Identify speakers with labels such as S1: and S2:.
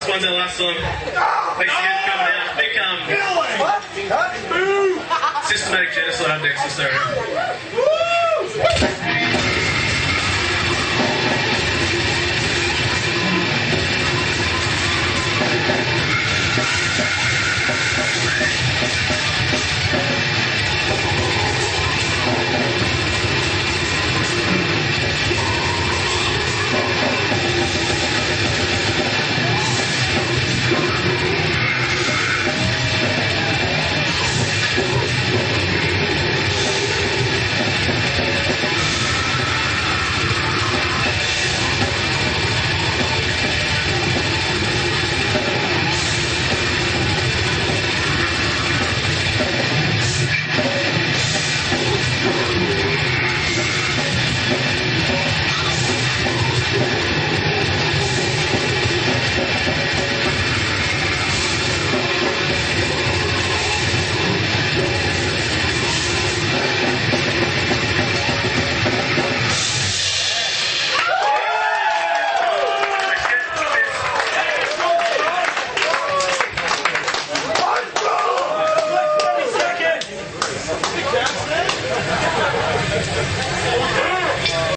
S1: This one's our last song. Thanks again for coming out. Big systematic genocide next to